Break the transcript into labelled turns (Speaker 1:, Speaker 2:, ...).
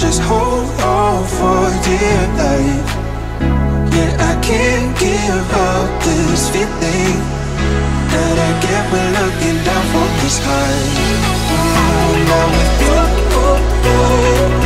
Speaker 1: just hold on for dear life. Yeah, I can't give up this feeling that I get when looking down from this high. Now with you,